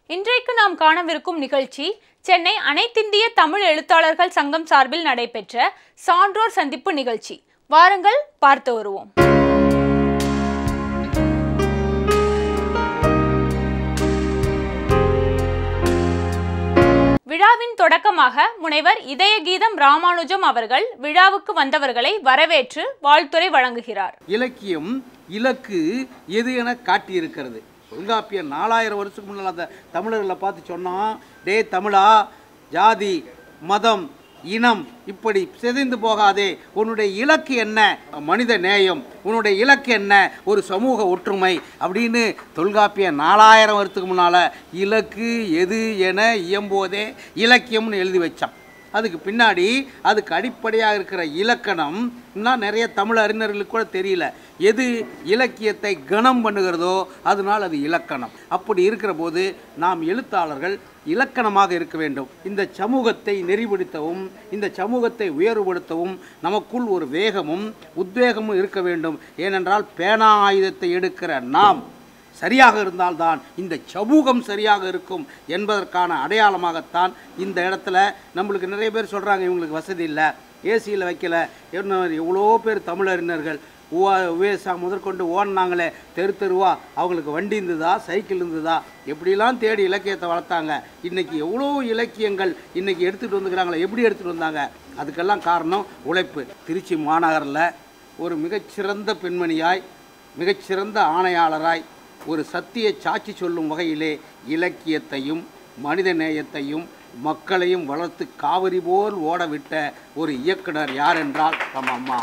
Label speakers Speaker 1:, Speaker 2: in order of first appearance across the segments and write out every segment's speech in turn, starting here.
Speaker 1: இன்றைக்கு நாம் காணவிருக்கும் நிகழ்ச்சி சென்னை அனைத்திந்திய தமிழ் எழுத்தாளர்கள் சங்கம் சார்பில் நடைபெற்ற சான்றோர் சந்திப்பு நிகழ்ச்சி. வாருங்கள் பார்த்து வருவோம். விழாவின் தொடக்கமாக முனைவர் இதயகீதம் ராமானுஜம் அவர்கள் விழாவுக்கு வந்தவர்களை வரவேற்று வாழ்த்துரை வழங்குகிறார்.
Speaker 2: இலக்கியம் இலக்கு எது என காட்டியிருக்கிறது. தொல்காப்பியர் 4000 வருஷத்துக்கு முன்னால் அந்த தமிழர்களை பார்த்து சொன்னான், டே தமிழா, ஜாதி மதம் இனம் இப்படி சிதைந்து போகாதே, உன்னுடைய இலக்கு என்ன? மனித நேயம். உன்னுடைய இலக்கு என்ன? ஒரு சமூக ஒற்றுமை அப்படின்னு தொல்காப்பியர் 4000 வருஷத்துக்கு முன்னால் இலக்கு எது என இயம்போதே இலக்கியம்னு எழுதி வச்சான். அதுக்கு பின்னாடி அதுக்கு அடிப்படையாக இருக்கிற இலக்கணம் இன்னும் நிறைய தமிழ் அறிஞர்களுக்கு கூட தெரியல. எது இலக்கியத்தை கணம் பண்ணுகிறதோ அதனால் அது இலக்கணம். அப்படி இருக்கிற போது நாம் எழுத்தாளர்கள் இலக்கணமாக இருக்க வேண்டும். இந்த சமூகத்தை நெறிப்படுத்தவும் இந்த சமூகத்தை உயர்வுபடுத்தவும் நமக்குள் ஒரு வேகமும் உத்வேகமும் இருக்க வேண்டும். ஏனென்றால் பேனா ஆயுதத்தை எடுக்கிற நாம் சரியாக இருந்தால்தான் இந்த சமூகம் சரியாக இருக்கும் என்பதற்கான அடையாளமாகத்தான் இந்த இடத்துல நம்மளுக்கு நிறைய பேர் சொல்கிறாங்க, இவங்களுக்கு வசதி இல்லை, ஏசியில் வைக்கல. எவ்வளோ பேர் தமிழறிஞர்கள் உவேசா முதற்கொண்டு ஓடினாங்களே தெரு தெருவா, அவங்களுக்கு வண்டி இருந்ததா, சைக்கிள் இருந்ததா, எப்படிலாம் தேடி இலக்கியத்தை வளர்த்தாங்க. இன்றைக்கி எவ்வளோ இலக்கியங்கள் இன்றைக்கி எடுத்துகிட்டு வந்துக்கிறாங்களே, எப்படி எடுத்துகிட்டு வந்தாங்க? அதுக்கெல்லாம் காரணம் உழைப்பு. திருச்சி மாநகரில் ஒரு மிகச்சிறந்த பெண்மணியாய், மிகச்சிறந்த ஆணையாளராய், ஒரு சத்திய சாட்சி சொல்லும் வகையிலே இலக்கியத்தையும் மனித நேயத்தையும் மக்களையும் வளர்த்து காவிரி போல் ஓடவிட்ட ஒரு இயக்குனர் யார் என்றால் நம்ம அம்மா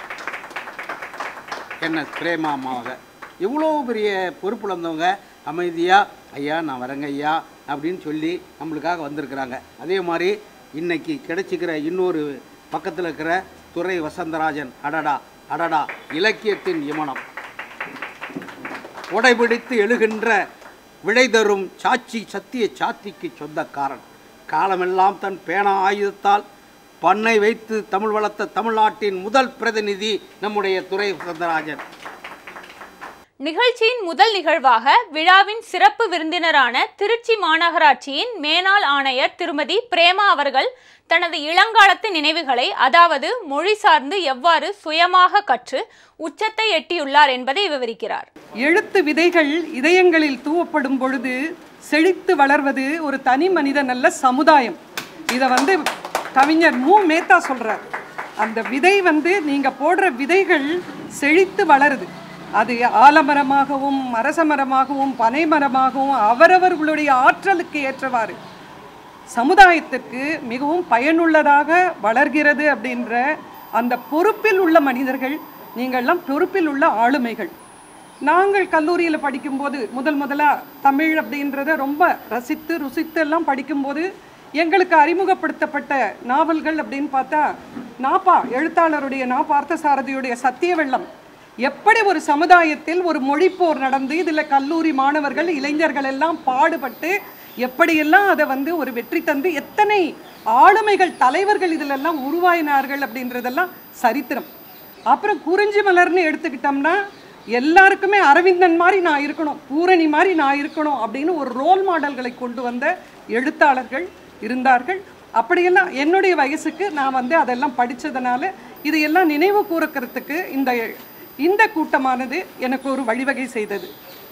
Speaker 2: என்ன பிரேமா அம்மாவாக. எவ்வளோ பெரிய பொறுப்பில் வந்தவங்க அமைதியாக ஐயா நான் வரேங்க ஐயா அப்படின்னு சொல்லி நம்மளுக்காக வந்திருக்கிறாங்க. அதே மாதிரி இன்றைக்கி கிடைச்சிக்கிற இன்னொரு பக்கத்தில் இருக்கிற துரை வசந்தராஜன், அடடா அடடா, இலக்கியத்தின் இமனம், உடைபிடித்து எழுகின்ற விடை தரும் சாட்சி, சத்திய சாத்திக்கு சொந்தக்காரன், காலமெல்லாம் தன் பேனா ஆயுதத்தால் பண்ணை வைத்து தமிழ் வளர்த்த தமிழ்நாட்டின் முதல் பிரதிநிதி நம்முடைய துரை வசந்தராஜன்.
Speaker 1: நிகழ்ச்சியின் முதல் நிகழ்வாக விழாவின் சிறப்பு விருந்தினரான திருச்சி மாநகராட்சியின் மேனாள் ஆணையர் திருமதி பிரேமா அவர்கள் தனது இளங்காலத்து நினைவுகளை, அதாவது மொழி சார்ந்து எவ்வாறு சுயமாக கற்று உச்சத்தை எட்டியுள்ளார் என்பதை விவரிக்கிறார்.
Speaker 3: எழுத்து விதைகள் இதயங்களில் தூவப்படும் பொழுது செழித்து வளர்வது ஒரு தனி மனித நல்ல சமுதாயம். இதை கவிஞர் மு மேத்தா சொல்றார். அந்த விதை நீங்க போடுற விதைகள் செழித்து வளருது. அது ஆலமரமாகவும் அரசமரமாகவும் பனைமரமாகவும் அவரவர்களுடைய ஆற்றலுக்கு ஏற்றவாறு சமுதாயத்திற்கு மிகவும் பயனுள்ளதாக வளர்கிறது. அப்படின்ற அந்த பொறுப்பில் உள்ள மனிதர்கள், நீங்கள்லாம் பொறுப்பில் உள்ள ஆளுமைகள். நாங்கள் கல்லூரியில் படிக்கும்போது முதலாக தமிழ் அப்படின்றத ரொம்ப ரசித்து ருசித்து எல்லாம் படிக்கும்போது எங்களுக்கு அறிமுகப்படுத்தப்பட்ட நாவல்கள் அப்படின்னு பார்த்தா நாப்பா எழுத்தாளருடைய பார்த்தசாரதியுடைய சத்திய வெள்ளம். எப்படி ஒரு சமுதாயத்தில் ஒரு மொழிப்போர் நடந்து இதில் கல்லூரி மாணவர்கள் இளைஞர்கள் எல்லாம் பாடுபட்டு எப்படியெல்லாம் அதை ஒரு வெற்றி தந்து எத்தனை ஆளுமைகள் தலைவர்கள் இதிலெல்லாம் உருவாயினார்கள் அப்படின்றதெல்லாம் சரித்திரம். அப்புறம் குறிஞ்சி மலர்னு எடுத்துக்கிட்டோம்னா எல்லாருக்குமே அரவிந்தன் மாதிரி நான் இருக்கணும், பூரணி மாதிரி நான் இருக்கணும் அப்படின்னு ஒரு ரோல் மாடல்களை கொண்டு வந்த எழுத்தாளர்கள் இருந்தார்கள். அப்படியெல்லாம் என்னுடைய வயசுக்கு நான் அதெல்லாம் படித்ததுனால இதையெல்லாம் நினைவு கூறக்கிறதுக்கு இந்த கூட்டமானது எனக்கு ஒரு வழிவகை செய்தது.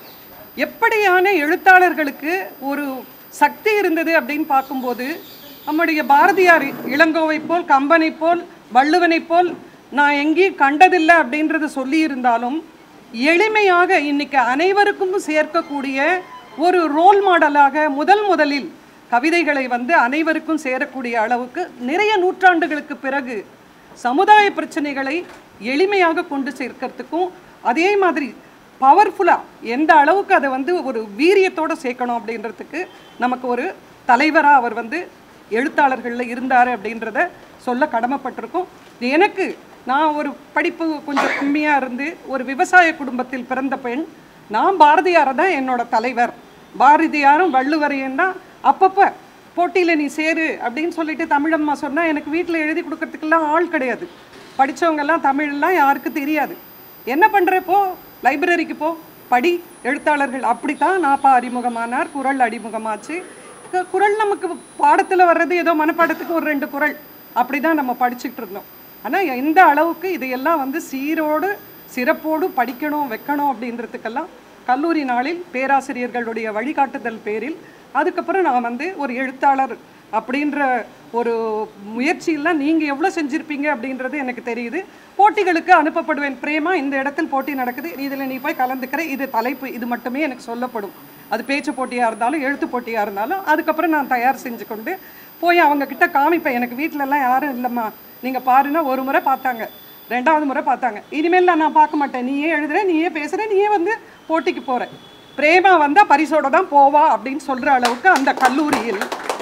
Speaker 3: எப்படியான எழுத்தாளர்களுக்கு ஒரு சக்தி இருந்தது அப்படின்னு பார்க்கும்போது நம்முடைய பாரதியார் இளங்கோவை போல், கம்பனை போல், வள்ளுவனை போல் நான் எங்கேயும் கண்டதில்லை அப்படின்றத சொல்லியிருந்தாலும் எளிமையாக இன்னைக்கு அனைவருக்கும் சேர்க்கக்கூடிய ஒரு ரோல் மாடலாக முதலில் கவிதைகளை அனைவருக்கும் சேரக்கூடிய அளவுக்கு நிறைய நூற்றாண்டுகளுக்கு பிறகு சமுதாய பிரச்சனைகளை எளிமையாக கொண்டு சேர்க்கிறதுக்கும் அதே மாதிரி பவர்ஃபுல்லாக எந்த அளவுக்கு அதை ஒரு வீரியத்தோடு சேர்க்கணும் அப்படின்றதுக்கு நமக்கு ஒரு தலைவராக அவர் எழுத்தாளர்களில் இருந்தார் அப்படின்றத சொல்ல கடமைப்பட்டிருக்கோம். எனக்கு நான் ஒரு படிப்பு கொஞ்சம் கம்மியாக இருந்து ஒரு விவசாய குடும்பத்தில் பிறந்த பெண். நான் பாரதியாரை தான் என்னோட தலைவர், பாரதியாரும் வள்ளுவரையும் தான் அப்பப்போ போட்டியில் நீ சேரு அப்படின்னு சொல்லிட்டு தமிழம்மா சொன்னால் எனக்கு வீட்டில் எழுதி கொடுக்கறதுக்கெல்லாம் ஆள் கிடையாது. படித்தவங்கெல்லாம் தமிழ்லாம் யாருக்கு தெரியாது. என்ன பண்ணுறப்போ லைப்ரரிக்கு போ, படி எழுத்தாளர்கள் அப்படித்தான் நாப்பா அறிமுகமானார், குறள் அறிமுகமாச்சு. குறள் நமக்கு பாடத்தில் வர்றது ஏதோ மனப்பாடத்துக்கு ஒரு 2 குறள் அப்படி தான் நம்ம படிச்சுட்டு இருந்தோம். ஆனால் எந்த அளவுக்கு இதையெல்லாம் வந்து சீரோடு சிறப்போடு படிக்கணும் வைக்கணும் அப்படின்றதுக்கெல்லாம் கல்லூரி நாளில் பேராசிரியர்களுடைய வழிகாட்டுதல் பேரில் அதுக்கப்புறம் நான் வந்து ஒரு எழுத்தாளர் அப்படின்ற ஒரு முயற்சியெல்லாம் நீங்கள் எவ்வளோ செஞ்சுருப்பீங்க அப்படின்றது எனக்கு தெரியுது. போட்டிகளுக்கு அனுப்பப்படுவேன். பிரேமா இந்த இடத்தில் போட்டி நடக்குது, இதில் நீ போய் கலந்துக்கிற, இது தலைப்பு, இது மட்டுமே எனக்கு சொல்லப்படும். அது பேச்சு போட்டியாக இருந்தாலும் எழுத்து போட்டியாக இருந்தாலும் அதுக்கப்புறம் நான் தயார் செஞ்சு கொண்டு போய் அவங்கக்கிட்ட காமிப்பேன். எனக்கு வீட்டிலலாம் யாரும் இல்லைம்மா, நீங்கள் பாருன்னா ஒரு முறை பார்த்தாங்க, 2வது முறை பார்த்தாங்க, இனிமேல் நான் பார்க்க மாட்டேன், நீயே எழுதுற, நீயே பேசுகிற, நீயே வந்து போட்டிக்கு போகிற, பிரேமா வந்தால் பரிசோட தான் போவா அப்படின்னு சொல்கிற அளவுக்கு அந்த கல்லூரியில்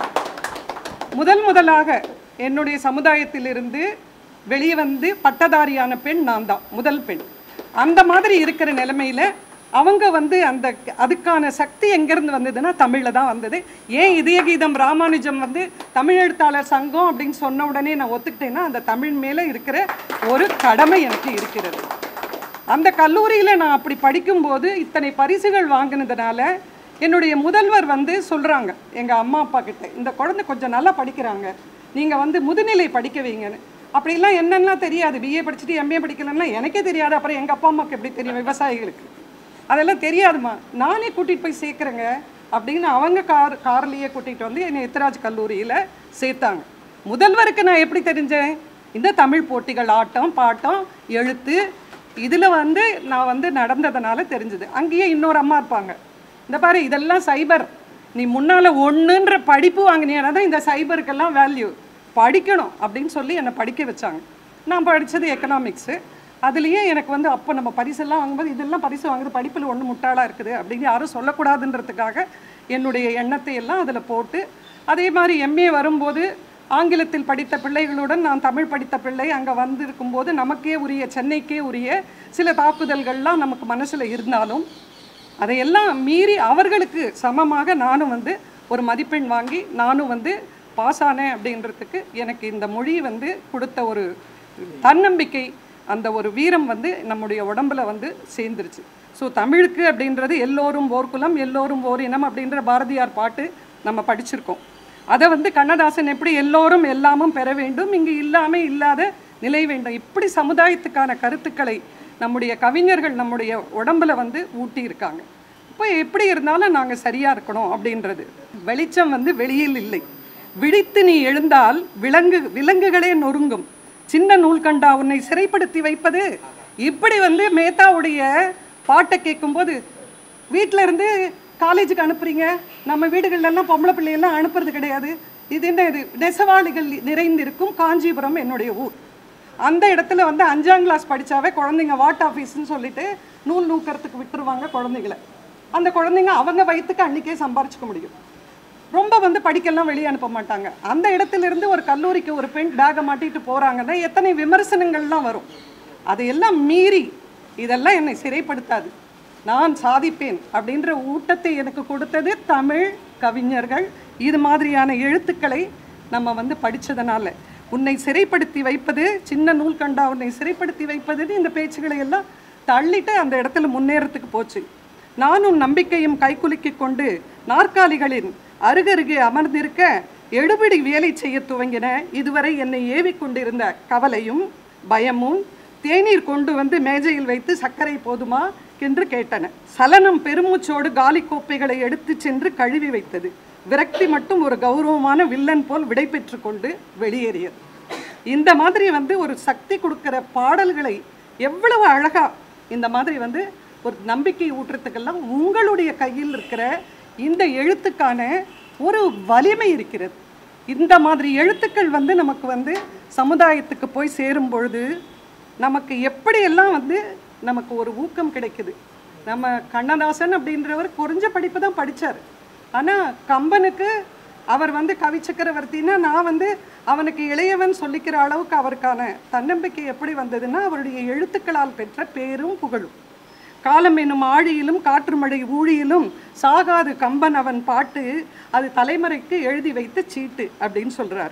Speaker 3: முதலாக என்னுடைய சமுதாயத்திலிருந்து வெளியே வந்து பட்டதாரியான பெண் நான் தான், முதல் பெண். அந்த மாதிரி இருக்கிற நிலைமையில் அவங்க வந்து அதுக்கான சக்தி எங்கேருந்து வந்ததுன்னா தமிழில் தான் வந்தது. ஏன் இதய கீதம் ராமானுஜம் வந்து தமிழ் எழுத்தாளர் சங்கம் அப்படின்னு சொன்ன உடனே நான் ஒத்துக்கிட்டேன்னா அந்த தமிழ் மேலே இருக்கிற ஒரு கடமை எனக்கு இருக்கிறது. அந்த கல்லூரியில் நான் அப்படி படிக்கும்போது இத்தனை பரிசுகள் வாங்கினதுனால என்னுடைய முதல்வர் வந்து சொல்கிறாங்க எங்கள் அம்மா அப்பா கிட்ட, இந்த குழந்தை கொஞ்சம் நல்லா படிக்கிறாங்க, நீங்கள் வந்து முதுநிலை படிக்க வைங்கன்னு. அப்படிலாம் என்னென்னா தெரியாது, பிஏ படிச்சுட்டு எம்ஏ படிக்கலன்னா எனக்கே தெரியாது, அப்புறம் எங்கள் அப்பா அம்மாவுக்கு எப்படி தெரியும், விவசாயிகளுக்கு அதெல்லாம் தெரியாதுமா, நானே கூட்டிகிட்டு போய் சேர்க்குறேங்க அப்படின்னு அவங்க கார்லேயே கூட்டிகிட்டு வந்து என்னை எத்திராஜ் கல்லூரியில் சேர்த்தாங்க. முதல்வருக்கு நான் எப்படி தெரிஞ்சேன், இந்த தமிழ் போட்டிகள், ஆட்டம் பாட்டம் எழுத்து இதில் வந்து நான் வந்து நடந்ததுனால தெரிஞ்சுது. அங்கேயே இன்னொரு அம்மா இருப்பாங்க, இந்த பாரு இதெல்லாம் சைபர், நீ முன்னால் 1ன்ற படிப்பு வாங்கினீங்கன்னா தான் இந்த சைபருக்கெல்லாம் வேல்யூ, படிக்கணும் அப்படின்னு சொல்லி என்னை படிக்க வச்சாங்க. நான் படித்தது எக்கனாமிக்ஸு. அதுலேயே எனக்கு வந்து அப்போ நம்ம பரிசெல்லாம் வாங்கும்போது இதெல்லாம் பரிசு வாங்குது, படிப்பில் ஒன்று முட்டாளாக இருக்குது அப்படின்னு யாரும் சொல்லக்கூடாதுன்றதுக்காக என்னுடைய எண்ணத்தை எல்லாம் அதில் போட்டு, அதே மாதிரி எம்ஏ வரும்போது ஆங்கிலத்தில் படித்த பிள்ளைகளுடன் நான் தமிழ் படித்த பிள்ளை அங்கே வந்திருக்கும்போது நமக்கே உரிய, சென்னைக்கே உரிய சில தாக்குதல்கள்லாம் நமக்கு மனசில் இருந்தாலும் அதையெல்லாம் மீறி அவர்களுக்கு சமமாக நானும் வந்து ஒரு மதிப்பெண் வாங்கி நானும் வந்து பாஸ் ஆனேன். அப்படின்றதுக்கு எனக்கு இந்த மொழி வந்து கொடுத்த ஒரு தன்னம்பிக்கை, அந்த ஒரு வீரம் வந்து நம்முடைய உடம்புல வந்து சேர்ந்துருச்சு. ஸோ தமிழுக்கு அப்படின்றது எல்லோரும் ஓர் குலம் எல்லோரும் ஓர் இனம் அப்படின்ற பாரதியார் பாட்டு நம்ம படிச்சிருக்கோம். அதை வந்து கண்ணதாசன் எப்படி எல்லோரும் எல்லாமும் பெற வேண்டும், இங்கு இல்லாமல் இல்லாத நிலை வேண்டும், இப்படி சமுதாயத்துக்கான கருத்துக்களை நம்முடைய கவிஞர்கள் நம்முடைய உடம்புல வந்து ஊட்டி இருக்காங்க. இப்போ எப்படி இருந்தாலும் நாங்கள் சரியாக இருக்கணும் அப்படின்றது. வெளிச்சம் வந்து வெளியில் இல்லை, விழித்து நீ எழுந்தால் விலங்குகளே நொறுங்கும், சின்ன நூல் கண்டா உன்னை சிறைப்படுத்தி வைப்பது. இப்படி வந்து மேத்தாவுடைய பாட்டை கேட்கும்போது வீட்டில் இருந்து காலேஜுக்கு அனுப்புறீங்க, நம்ம வீடுகள்லாம் பொம்பளை பிள்ளையெல்லாம் அனுப்புறது கிடையாது, இது என்ன, இது நெசவாளிகள் நிறைந்திருக்கும் காஞ்சிபுரம் என்னுடைய ஊர். அந்த இடத்துல வந்து 5ஆம் கிளாஸ் படித்தாவே குழந்தைங்க வாட் ஆஃபீஸ்ன்னு சொல்லிட்டு நூல் நூக்கிறதுக்கு விட்டுருவாங்க குழந்தைகளை. அந்த குழந்தைங்க அவங்க வயிற்றுக்கு அன்றைக்கே சம்பாரிச்சிக்க முடியும், ரொம்ப வந்து படிக்கலாம் வெளியே அனுப்ப மாட்டாங்க. அந்த இடத்துலேருந்து ஒரு கல்லூரிக்கு ஒரு பெண் பேக்கை மாட்டிட்டு போகிறாங்கன்னா எத்தனை விமர்சனங்கள்லாம் வரும். அதையெல்லாம் மீறி இதெல்லாம் என்னை சிறைப்படுத்தாது, நான் சாதிப்பேன் அப்படின்ற ஊட்டத்தை எனக்கு கொடுத்தது தமிழ் கவிஞர்கள். இது மாதிரியான எழுத்துக்களை நம்ம வந்து படித்ததுனால உன்னை சிறைப்படுத்தி வைப்பது, சின்ன நூல் கண்டா உன்னை சிறைப்படுத்தி வைப்பதுன்னு இந்த பேச்சுகளை எல்லாம் தள்ளிட்டு அந்த இடத்துல முன்னேறத்துக்கு போச்சு. நானும் நம்பிக்கையும் கைக்குலுக்கி கொண்டு நாற்காலிகளின் அருகருகே அமர்ந்திருக்க எடுபிடி வேலை செய்ய துவங்கின. இதுவரை என்னை ஏவிக்கொண்டிருந்த கவலையும் பயமும் தேநீர் கொண்டு வந்து மேஜையில் வைத்து சர்க்கரை போதுமா என்று கேட்டன. சலனம் பெருமூச்சோடு காலி கோப்பைகளை எடுத்து சென்று கழுவி வைத்தது. விரக்தி மட்டும் ஒரு கௌரவமான வில்லன் போல் விடை பெற்று கொண்டு வெளியேறியது. இந்த மாதிரி வந்து ஒரு சக்தி கொடுக்கிற பாடல்களை எவ்வளவு அழகா இந்த மாதிரி வந்து ஒரு நம்பிக்கை ஊற்றுறதுக்கெல்லாம் உங்களுடைய கையில் இருக்கிற இந்த எழுத்துக்கான ஒரு வலிமை இருக்கிறது. இந்த மாதிரி எழுத்துக்கள் வந்து நமக்கு வந்து சமுதாயத்துக்கு போய் சேரும் பொழுது நமக்கு எப்படியெல்லாம் வந்து நமக்கு ஒரு ஊக்கம் கிடைக்குது. நம்ம கண்ணதாசன் அப்படின்றவர் குறைஞ்ச படிப்பு தான் படித்தார். ஆனால் கம்பனுக்கு அவர் வந்து கவி சக்கரவர்த்தின்னா நான் வந்து அவனுக்கு இளையவன் சொல்லிக்கிற அளவுக்கு அவருக்கான தன்னம்பிக்கை எப்படி வந்ததுன்னா அவருடைய எழுத்துக்களால் பெற்ற பேரும் புகழும். காலம் என்னும் ஆழியிலும் காற்று மழை ஊழியிலும் சாகாது கம்பன் அவன் பாட்டு, அது தலைமுறைக்கு எழுதி வைத்த சீட்டு அப்படின்னு சொல்கிறாரு.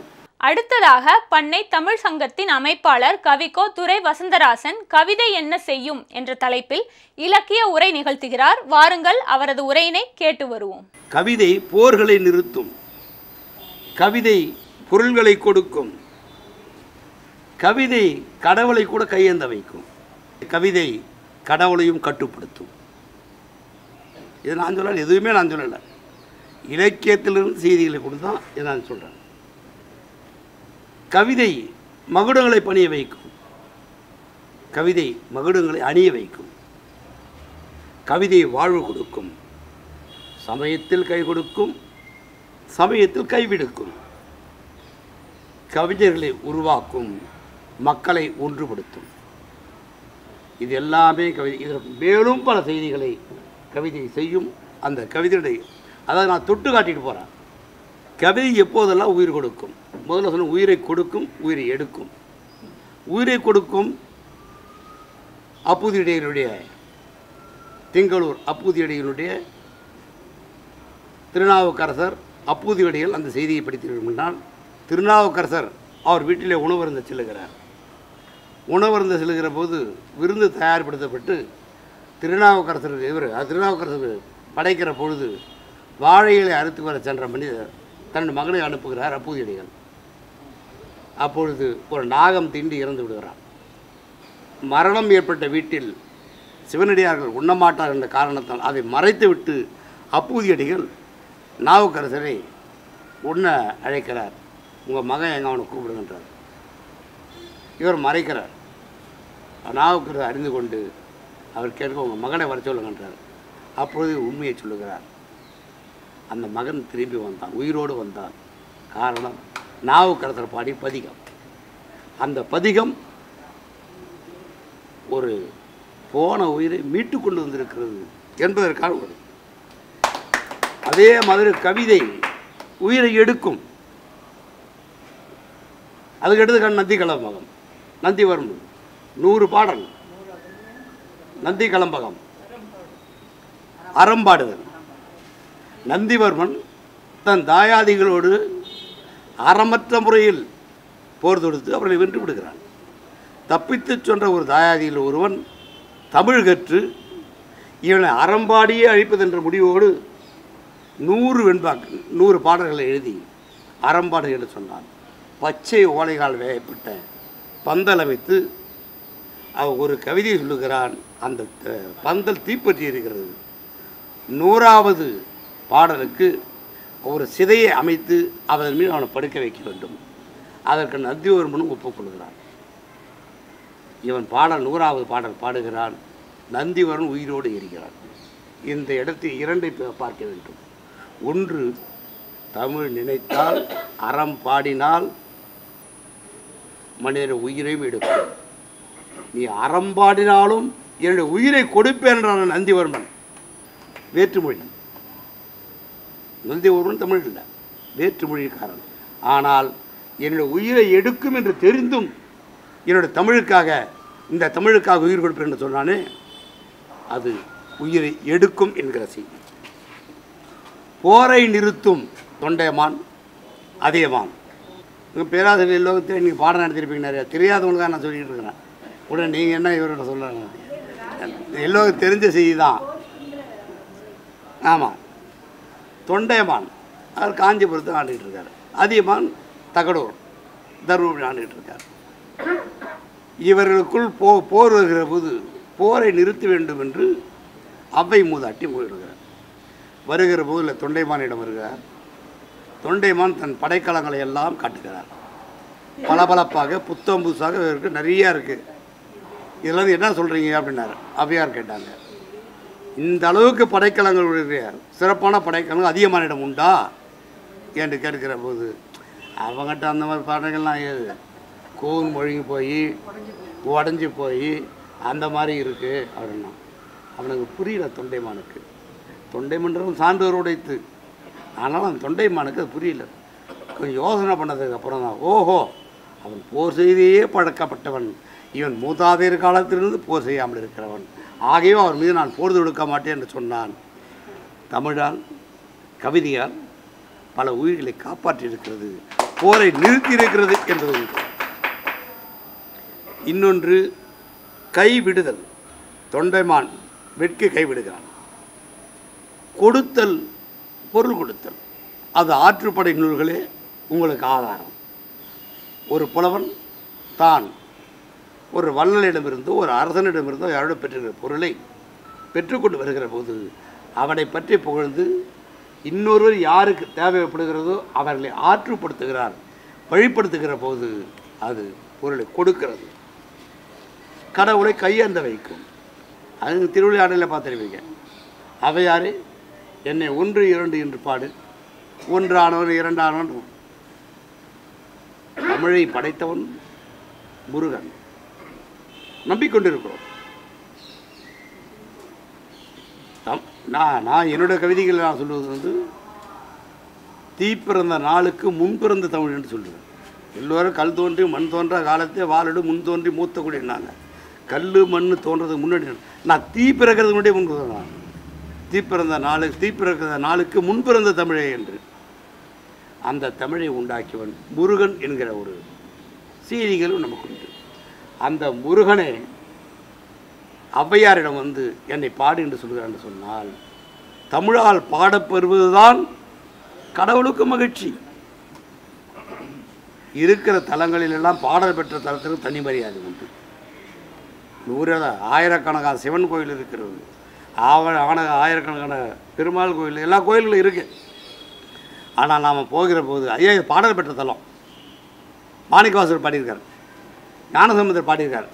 Speaker 1: அடுத்ததாக பண்ணை தமிழ் சங்கத்தின் அமைப்பாளர் கவிக்கோ துரை வசந்தராசன் கவிதை என்ன செய்யும் என்ற தலைப்பில் இலக்கிய உரை நிகழ்த்துகிறார். வாருங்கள் அவரது உரையினை கேட்டு வருவோம்.
Speaker 4: கவிதை போர்களை நிறுத்தும், கவிதை பொருள்களை கொடுக்கும், கவிதை கடவுளை கூட கையேந்த வைக்கும், கவிதை கடவுளையும் கட்டுப்படுத்தும். இது நான் சொல்லலை, எதுவுமே நான் சொல்லலை, இலக்கியத்திலிருந்து செய்திகளை கொண்டு தான் இதை நான் சொல்கிறேன். கவிதை மகுடங்களை பணிய வைக்கும், கவிதை மகுடங்களை அணிய வைக்கும், கவிதை வாழ்வு கொடுக்கும், சமயத்தில் கை கொடுக்கும், சமயத்தில் கைவிடுக்கும், கவிஞர்களை உருவாக்கும், மக்களை ஒன்றுபடுத்தும். இது எல்லாமே கவிதை. இதற்கு மேலும் பல செய்திகளை கவிதை செய்யும். அந்த கவிதையுடைய அதாவது நான் தொட்டு காட்டிட்டு போகிறேன். கவிதை எப்போதெல்லாம் உயிர் கொடுக்கும், முதல்ல சொன்ன உயிரை கொடுக்கும், உயிரை எடுக்கும். உயிரை கொடுக்கும் அப்பூதியடிகளுடைய திங்களூர் அப்பூதியடிகளுடைய திருநாவுக்கரசர் அப்பூதியடிகள் அந்த செய்தியை படித்திருக்கின்றால், திருநாவுக்கரசர் அவர் வீட்டிலே உணவருந்த செல்லுகிறார். உணவருந்த செல்லுகிற போது விருந்து தயார்படுத்தப்பட்டு திருநாவுக்கரசருக்கு படைக்கிற பொழுது வாழைகளை அறுத்து வர சென்ற மனிதர் தன் மகனை அனுப்புகிறார் அப்பூதியடிகள். அப்பொழுது ஒரு நாகம் தீண்டி இறந்து விடுகிறார். மரணம் ஏற்பட்ட வீட்டில் சிவனடியார்கள் உண்ணமாட்டார் என்ற காரணத்தால் அதை மறைத்துவிட்டு அப்பூதியடிகள் நாவுக்கரசரை உண்ண அழைக்கிறார். உங்கள் மகன் எங்கே அவனை கூப்பிடுகின்றார். இவர் மறைக்கிறார். நாவுக்கரசர் அறிந்து கொண்டு அவர் கேட்க உங்கள் மகனை வர சொல்லுகின்றார். அப்பொழுது உண்மையை சொல்லுகிறார். அந்த மகன் திரும்பி வந்தான், உயிரோடு வந்தான். காரணம் நாவுக்கரசர் பாடி பதிகம். அந்த பதிகம் ஒரு போன உயிரை மீட்டு கொண்டு வந்திருக்கிறது என்பதற்காக ஒரு அதே மாதிரி கவிதை உயிரை எடுக்கும். அதுக்கு எடுத்துக்கான நந்தி கலம்பகம், நந்திவர்மன் 100 பாடல், நந்தி கலம்பகம், அறம்பாடுதல். நந்திவர்மன் தன் தாயாதிகளோடு அறமற்ற முறையில் போர் தொடுத்து அவர்களை வென்று விடுகிறான். தப்பித்து சென்ற ஒரு தாயாதியில் ஒருவன் தமிழ் கற்று இவனை அறம்பாடியே அழிப்பதென்ற முடிவோடு 100 பாடல்களை எழுதி அறம்பாடு என்று சொன்னான். பச்சை ஓலைகால் வேயப்பட்ட பந்தல் அமைத்து அவன் ஒரு கவிதையை சொல்லுகிறான். அந்த பந்தல் தீப்பற்றி இருக்கிறது. 100வது பாடலுக்கு ஒரு சிதையை அமைத்து அதன் மீது அவனை படுக்க வைக்க வேண்டும். அதற்கு நந்திவர்மனும் ஒப்புக்கொள்கிறான். இவன் பாடல் 100வது பாடல் பாடுகிறான். நந்திவர்மன் உயிரோடு இருக்கிறான். இந்த இடத்தில் 2 பார்க்க வேண்டும். ஒன்று, தமிழ் நினைத்தால் அறம் பாடினால் மனிதன் உயிரையும் எடுக்கும். நீ அறம் பாடினாலும் என்னுடைய உயிரை கொடுப்பேன் என்றான் நந்திவர்மன். வேற்றுமொழி. நந்திவர்மன் தமிழ் இல்லை, வேற்றுமொழிக்காரன். ஆனால் என்னுடைய உயிரை எடுக்கும் என்று தெரிந்தும் என்னுடைய தமிழுக்காக, இந்த தமிழுக்காக உயிர் கொடுப்பேன் என்று சொன்னானே, அது உயிரை எடுக்கும் என்கிற செய்தி. போரை நிறுத்தும் தொண்டைமான் அதியமான். பேராசிரியர் எல்லோருத்தையும் நீங்கள் பாடம் நடத்திருப்பீங்க. நிறையா தெரியாதவங்களுக்காக நான் சொல்லிகிட்டு இருக்கிறேன். உடனே நீங்கள் என்ன இவரோட சொல்கிறாங்க, எல்லோருக்கும் தெரிஞ்ச செய்தி தான். ஆமாம், தொண்டைமான் அவர் காஞ்சிபுரத்தை ஆண்டுகிட்டு இருக்கார். அதியமான் தகடூர் தருமபுரி ஆண்டுகிட்டு இருக்கார். இவர்களுக்குள் போர் வருகிற போது போரை நிறுத்த வேண்டும் என்று அவ்வை மூதாட்டி போயிடுகிறார். வருகிற போதில் தொண்டைமானிடம் வருகிறார். தொண்டைமான் தன் படைக்கலங்களை எல்லாம் காட்டுகிறார். பளபளப்பாக புத்தம் புதுசாக இருக்குது, நிறையா இருக்குது. இதில் என்ன சொல்கிறீங்க அப்படின்னாரு. அவ்வையார் கேட்டாங்க, இந்த அளவுக்கு படைக்கலங்களுடைய சிறப்பான படைக்கலங்கள் அதிகமானிடம் உண்டா என்று கேட்கிற போது, அவங்ககிட்ட அந்த மாதிரி படைகள்லாம் ஏது, கூன் மொழிங்கி போய் உடஞ்சி போய் அந்த மாதிரி இருக்குது அப்படின்னா. அவனுக்கு புரியல தொண்டைமானுக்கு. தொண்டைமன்றம் சான்றோர் உடைத்து, ஆனால் அந்த தொண்டைமானுக்கு அது புரியல. கொஞ்சம் யோசனை பண்ணதுக்கு அப்புறம் தான், ஓஹோ, அவன் போர் செய்தியே பழக்கப்பட்டவன், இவன் மூதாதையர் காலத்திலிருந்து போர் செய்யாமல் இருக்கிறவன், ஆகையோ அவர் மீது நான் போர் தொடுக்க மாட்டேன் என்று சொன்னான். தமிழால், கவிதையால் பல உயிர்களை காப்பாற்றியிருக்கிறது. போரை நிறுத்தியிருக்கிறது என்பது இன்னொன்று கைவிடுதல். தொண்டைமான் வெட்கி கைவிடுகிறான். கொடுத்தல், பொருள் கொடுத்தல், அது ஆற்றுப்படை நூல்களே உங்களுக்கு ஆதாரம். ஒரு புலவன் தான் ஒரு வள்ளலிடமிருந்தோ ஒரு அரசனிடமிருந்தோ யாரோட பெற்றிருக்கிற பொருளை பெற்றுக்கொண்டு வருகிற போது அவனை பற்றி புகழ்ந்து இன்னொருவர் யாருக்கு தேவைப்படுகிறதோ அவர்களை ஆற்றுப்படுத்துகிறார், வழிப்படுத்துகிற போது அது பொருளை கொடுக்கிறது. கடவுளை கையேந்த வைக்கும். அது திருவிளையாடலில் பார்த்துருவீங்க. அவையாறு என்னை 1 2 என்று பாடு, 1 ஆனவன் 2 ஆனவன். தமிழை படைத்தவன் முருகன். நம்பிக்கொண்டிருக்கிறோம். நான் என்னோட கவிதைகள் நான் சொல்லுவது வந்து தீ பிறந்த நாளுக்கு முன் பிறந்த தமிழ் என்று சொல்லுவேன். எல்லோரும் கல் தோன்றி மண் தோன்ற காலத்தே வாழடு முன் தோன்றி மூத்த கூடினாங்க. கல் மண் தோன்றதுக்கு முன்னாடி நான் தீ பிறக்கிறதுக்கு முன்னாடியே முன் நான் தீ பிறந்த நாளுக்கு முன் பிறந்த தமிழே என்று அந்த தமிழை உண்டாக்கியவன் முருகன் என்கிற ஒரு செய்திகளும் நமக்கு உண்டு. அந்த முருகனை ஔவையாரிடம் வந்து என்னை பாடு என்று சொல்கிறான்னு சொன்னால் தமிழால் பாடப்பெறுவதுதான் கடவுளுக்கு மகிழ்ச்சி. இருக்கிற தலங்களிலெல்லாம் பாடல் பெற்ற தலத்திற்கு தனி மரியாதை உண்டு. 100 ஆயிரக்கணக்கான சிவன் கோயில் இருக்கிறது, ஆயிரக்கணக்கான பெருமாள் கோயில், எல்லா கோயில்களும் இருக்குது. ஆனால் நாம் போகிற போது ஐயா இது பாடல் பெற்ற தலம். மாணிக்கவாசகர் பாடியிருக்கார், ஞானசம்பந்தர் பாடியிருக்கார்.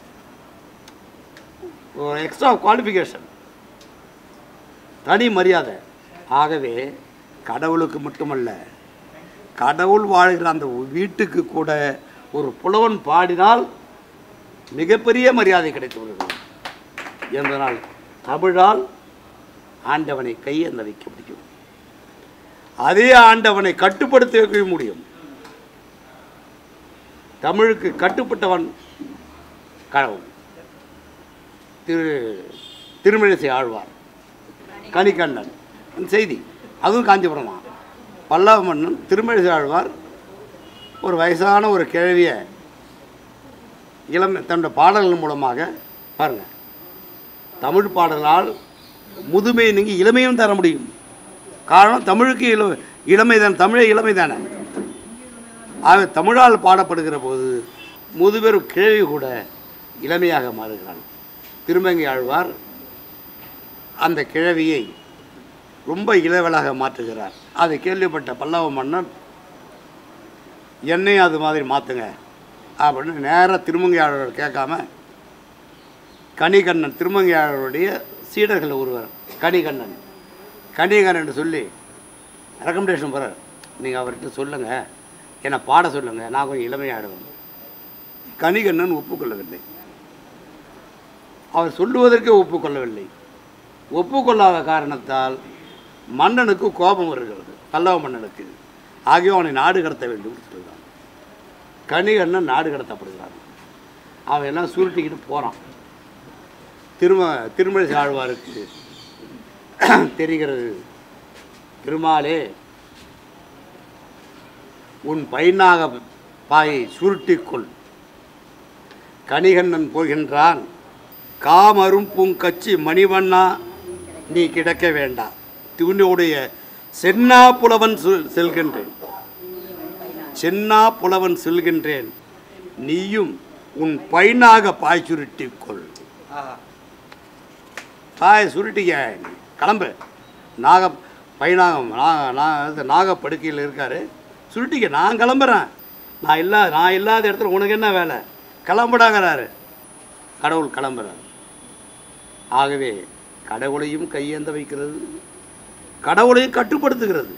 Speaker 4: ஒரு எக்ஸ்ட்ரா குவாலிஃபிகேஷன், தனி மரியாதை. ஆகவே கடவுளுக்கு மட்டுமல்ல, கடவுள் வாழ்கிற அந்த வீட்டுக்கு கூட ஒரு புலவன் பாடினால் மிகப்பெரிய மரியாதை கிடைத்து வருகிறது என்பதனால் தமிழால் ஆண்டவனை கையேந்த வைக்க முடியும். அதே ஆண்டவனை கட்டுப்படுத்த வைக்க முடியும். தமிழுக்கு கட்டுப்பட்டவன் கடவுள். திருமிழிசை ஆழ்வார், கணிகண்ணன் செய்தி, அதுவும் காஞ்சிபுரம் தான். பல்லவ மன்னன் திருமிழிசை ஆழ்வார் ஒரு வயசான ஒரு கிழவியை தன்னுடைய பாடல்கள் மூலமாக பாருங்கள், தமிழ் பாடலால் முதுமை நீங்கி இளமையும் தர முடியும். காரணம் தமிழுக்கு இளமை தானே, தமிழே இளமை தானே. ஆக தமிழால் பாடப்படுகிற போது முதுபெரும் கிழவி கூட இளமையாக மாறுகிறாள். திருமங்கை ஆழ்வார் அந்த கிழவியை ரொம்ப இளவலாக மாற்றுகிறார். அதை கேள்விப்பட்ட பல்லவ மன்னன் என்னையும் அது மாதிரி மாற்றுங்க அப்படின்னு நேராக திருமங்கையாளர் கேட்காம கணிகண்ணன், திருமங்கையாளருடைய சீடர்கள் ஒருவர் கணிகண்ணன் சொல்லி ரெக்கமெண்டேஷன் போகிறார். நீங்கள் அவர்கிட்ட சொல்லுங்கள், என்னை பாட சொல்லுங்கள், நான் கொஞ்சம் இளமையாடுவேன். கணிகண்ணன் ஒப்புக்கொள்ளவில்லை. அவர் சொல்லுவதற்கே ஒப்புக்கொள்ளவில்லை. ஒப்புக்கொள்ளாத காரணத்தால் மன்னனுக்கு கோபம் வருகிறது, பல்லவ மன்னனுக்கு. ஆகிய அவனை நாடு கடத்த வேண்டும் சொல்கிறான். கணிகண்ணன் நாடு கடத்தப்படுகிறான். அவன் எல்லாம் சுருட்டிக்கிட்டு போகிறான். திருமிழிசை ஆழ்வாருக்கு தெரிகிறது, திருமாலே உன் பைனாக பாயை சுருட்டிக்கொள், கணிகண்ணன் போகின்றான், காமரும் பூங்கச்சி மணிவண்ணா நீ கிடக்க வேண்டாம், உன்னுடைய சென்னா புலவன் செல்கின்றேன், சென்னா புலவன் செல்கின்றேன், நீயும் உன் பைனாக பாய் சுருட்டிக்கொள். பாய் சுருட்டிக்க கிளம்பு. நாகப்படுக்கையில் இருக்காரு, சுருட்டிக்க, நான் கிளம்புறேன், நான் இல்லாத இடத்துல உனக்கு என்ன வேலை, கிளம்புடாங்கிறாரு. கடவுள் கிளம்புறார். ஆகவே கடவுளையும் கையேந்த வைக்கிறது, கடவுளையும் கட்டுப்படுத்துகிறது.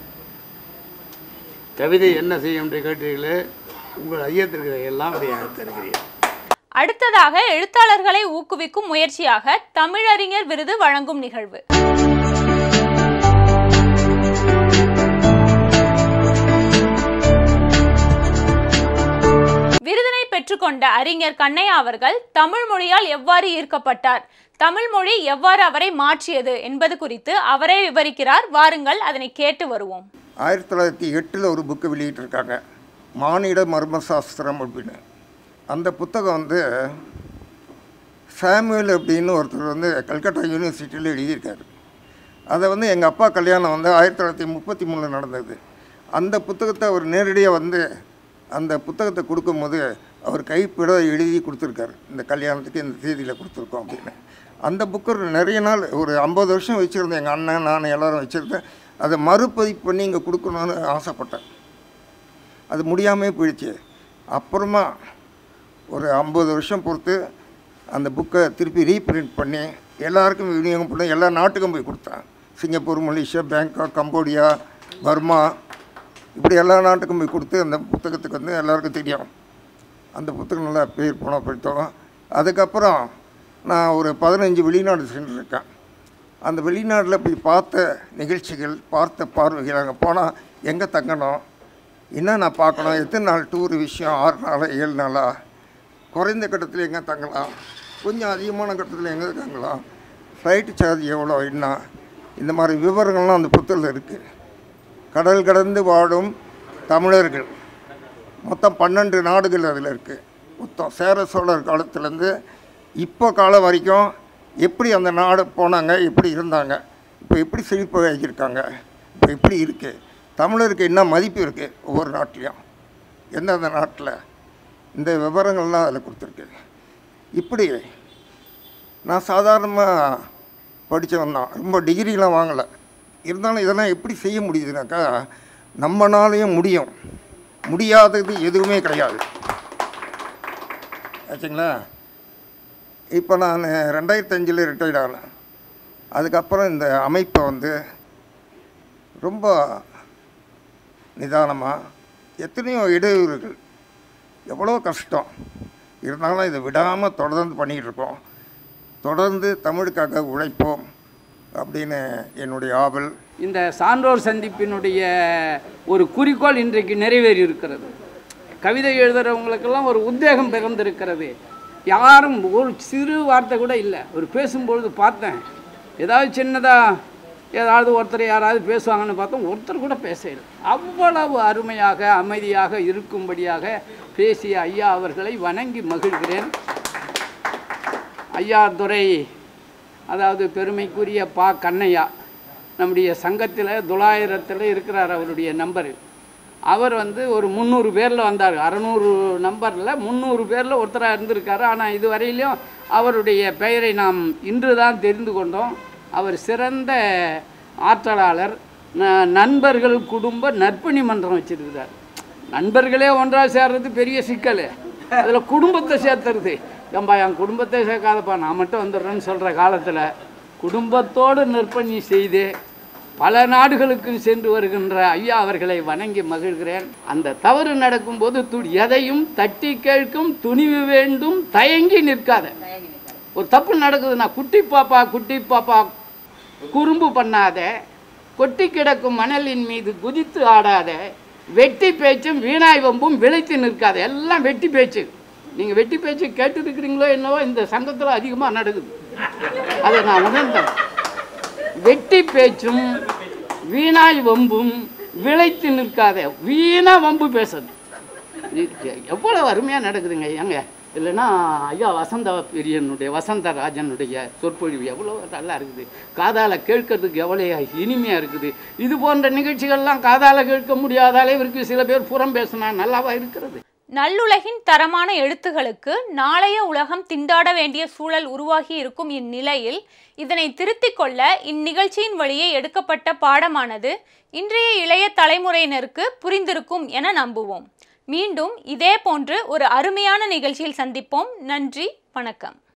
Speaker 4: கவிதை என்ன செய்யும் என்று கேட்டீர்களே, உங்கள் ஐயத்திற்கு எல்லாம் தருகிறேன்.
Speaker 1: அடுத்ததாக எழுத்தாளர்களை ஊக்குவிக்கும் முயற்சியாக தமிழறிஞர் விருது வழங்கும் நிகழ்வு. விருதினை பெற்றுக்கொண்ட அறிஞர் கண்ணையா அவர்கள் தமிழ் மொழியால் எவ்வாறு ஈர்க்கப்பட்டார், தமிழ் மொழி எவ்வாறு அவரை மாற்றியது என்பது குறித்து அவரே விவரிக்கிறார். வாருங்கள் அதனை கேட்டு வருவோம்.
Speaker 5: 1908 ஒரு புக்கு வெளியிட்டிருக்காங்க. மானிட மர்மசாஸ்திரம் அப்படின்னு. அந்த புத்தகம் வந்து சாமுவேல் அப்படின்னு ஒருத்தர் வந்து கல்கட்டா யூனிவர்சிட்டியில் எழுதியிருக்காரு. அதை வந்து எங்கள் அப்பா கல்யாணம் வந்து 1933 நடந்தது. அந்த புத்தகத்தை அவர் நேரடியாக வந்து அந்த புத்தகத்தை கொடுக்கும்போது அவர் கைப்பிட எழுதி கொடுத்துருக்காரு, இந்த கல்யாணத்துக்கு இந்த தேதியில் கொடுத்துருக்கோம் அப்படின்னு. அந்த புக்கு நிறைய நாள் ஒரு 50 வருஷம் வச்சுருந்தேன். எங்கள் அண்ணன் நான் எல்லோரும் வச்சுருந்தேன். அதை மறுபதிப்பு பண்ணி இங்கே கொடுக்கணுன்னு ஆசைப்பட்டேன். அது முடியாமல் போயிடுச்சு. அப்புறமா ஒரு 50 வருஷம் பொறுத்து அந்த புக்கை திருப்பி ரீப்ரிண்ட் பண்ணி எல்லாருக்கும் விநியோகம் பண்ணி எல்லா நாட்டுக்கும் போய் கொடுத்தேன். Singapore, Malaysia, Bangkok, Cambodia, Burma, இப்படி எல்லா நாட்டுக்கும் போய் கொடுத்து அந்த புத்தகத்துக்கு வந்து எல்லாருக்கும் தெரியும். அந்த புத்தகம் நல்லா பேர் போனப்படுத்தோம். அதுக்கப்புறம் நான் ஒரு 15 வெளிநாடு சென்றிருக்கேன். அந்த வெளிநாட்டில் போய் பார்த்த நிகழ்ச்சிகள், பார்த்த பார்வைகள், அங்கே போனால் எங்கே தங்கணும், என்ன நான் பார்க்கணும், எத்தனை நாள் டூர் விஷயம், 6 நாளா 7 நாளா, குறைந்த கட்டத்தில் எங்கே தங்கலாம், கொஞ்சம் அதிகமான கட்டத்தில் எங்கே தங்கலாம், ஃப்ளைட்டு சார்ஜ் எவ்வளோ, என்ன, இந்த மாதிரி விவரங்கள்லாம் அந்த புத்தகத்தில் இருக்குது. கடல் கடந்து வாழும் தமிழர்கள் மொத்தம் 12 நாடுகள் அதில் இருக்குது. மொத்தம் சேர சோழர் காலத்துலேருந்து இப்போ காலம் வரைக்கும் எப்படி அந்த நாடு போனாங்க, எப்படி இருந்தாங்க, இப்போ எப்படி செழிப்பாக ஆகியிருக்காங்க, இப்போ எப்படி இருக்குது, தமிழருக்கு என்ன மதிப்பு இருக்குது ஒவ்வொரு நாட்டிலையும், எந்தெந்த நாட்டில், இந்த விவரங்கள்லாம் அதில் கொடுத்துருக்கு. இப்படி நான் சாதாரணமாக படித்தவன் தான், ரொம்ப டிகிரிலாம் வாங்கலை. இருந்தாலும் இதெல்லாம் எப்படி செய்ய முடியுதுனாக்கா, நம்மனாலையும் முடியும், முடியாதது எதுவுமே கிடையாது. ஆச்சுங்களா? இப்போ நான் 2005 ரிட்டையர்ட் ஆனேன். அதுக்கப்புறம் இந்த அமைப்பை வந்து ரொம்ப நிதானமாக, எத்தனையோ இடையூறுகள், எவ்வளோ கஷ்டம் இருந்தாலும் இதை விடாமல் தொடர்ந்து பண்ணிக்கிட்டு இருக்கோம். தொடர்ந்து தமிழுக்காக உழைப்போம் அப்படின்னு என்னுடைய ஆவல்.
Speaker 6: இந்த சான்றோர் சந்திப்பினுடைய ஒரு குறிக்கோள் இன்றைக்கு நிறைவேறி இருக்கிறது. கவிதை எழுதுகிறவங்களுக்கெல்லாம் ஒரு உத்வேகம் பிறந்திருக்கிறது. யாரும் ஒரு சிறு வார்த்தை கூட இல்லை. ஒரு பேசும்பொழுது பார்த்தேன், ஏதாவது சின்னதாக ஏதாவது ஒருத்தர் யாராவது பேசுவாங்கன்னு பார்த்தோம், ஒருத்தர் கூட பேசல. அவ்வளவு அருமையாக அமைதியாக இருக்கும்படியாக பேசிய ஐயா அவர்களை வணங்கி மகிழ்கிறேன். ஐயா துரை, அதாவது பெருமைக்குரிய பா கண்ணையா, நம்முடைய சங்கத்தில் 900 இருக்கிறார் அவருடைய நம்பரு. அவர் வந்து ஒரு 300 பேரில் வந்தார். 600 நம்பரில் 300 பேரில் ஒருத்தராக இருந்திருக்காரு. ஆனால் இதுவரையிலையும் அவருடைய பெயரை நாம் இன்று தான் தெரிந்து கொண்டோம். அவர் சிறந்த ஆற்றலாளர். நண்பர்கள் குடும்ப நற்பணி மன்றம் வச்சுருக்கிறார். நண்பர்களே ஒன்றாக சேர்றது பெரிய சிக்கல், அதில் குடும்பத்தை சேர்த்துறது. ஏன்பா என் குடும்பத்தை சேர்க்காதப்பா, நான் மட்டும் வந்துடுறேன்னு சொல்கிற காலத்தில் குடும்பத்தோடு நற்பணி செய்து பல நாடுகளுக்கு சென்று வருகின்ற ஐயா அவர்களை வணங்கி மகிழ்கிறேன். அந்த தவறு நடக்கும்போது எதையும் தட்டி கேட்கும் துணிவு வேண்டும், தயங்கி நிற்காத. ஒரு தப்பு நடக்குதுன்னா குட்டி பாப்பா குறும்பு பண்ணாத, கொட்டி கிடக்கும் மணலின் மீது குதித்து ஆடாத, வெட்டி பேச்சும் வீணாய் வம்பும் விளைத்து நிற்காத. எல்லாம் வெட்டி பேச்சு. நீங்கள் வெட்டி பேச்சு கேட்டுருக்கிறீங்களோ என்னவோ, இந்த சங்கத்தில் அதிகமாக நடக்குது. அதை நான் உணர்ந்தேன். வெட்டி பேச்சும் வீணாய் வம்பும் விளைத்து நிற்காத. வீணா வம்பு பேசுறது எவ்வளோ அருமையாக நடக்குதுங்க. ஏங்க இல்லைன்னா ஐயா வசந்தராஜனுடைய சொற்பொழிவு எவ்வளோ நல்லா இருக்குது. காதால் கேட்கறதுக்கு எவ்வளோ இனிமையாக இருக்குது. இது போன்ற நிகழ்ச்சிகள்லாம் காதால் கேட்க முடியாத அளவிற்கு சில பேர் புறம் பேசினா நல்லாவா இருக்கிறது?
Speaker 1: நல்லுலகின் தரமான எழுத்துகளுக்கு நாளைய உலகம் திண்டாட வேண்டிய சூழல் உருவாகி இருக்கும் இந்நிலையில் இதனை திருத்திக் கொள்ள இந்நிகழ்ச்சியின் வழியே எடுக்கப்பட்ட பாடமானது இன்றைய இளைய தலைமுறையினருக்கு புரிந்திருக்கும் என நம்புவோம். மீண்டும் இதே போன்று ஒரு அருமையான நிகழ்ச்சியில் சந்திப்போம். நன்றி, வணக்கம்.